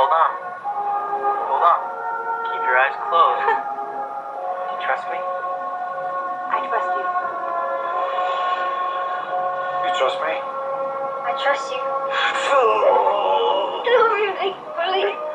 hold on. Hold on. Keep your eyes closed. Do you trust me? I trust you. You trust me? I trust you. Do everything, please.